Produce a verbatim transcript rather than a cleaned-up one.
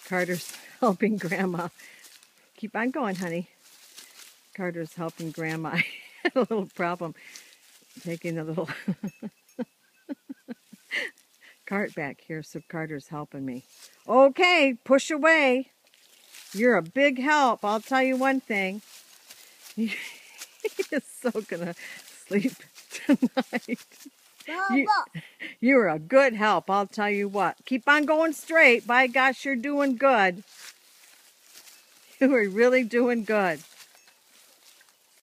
Carter's helping Grandma. Keep on going, honey. Carter's helping Grandma. I had a little problem taking a little cart back here, so Carter's helping me. Okay, push away. You're a big help. I'll tell you one thing. He is so gonna sleep tonight. You, you're a good help, I'll tell you what. Keep on going straight. By gosh, you're doing good. You are really doing good.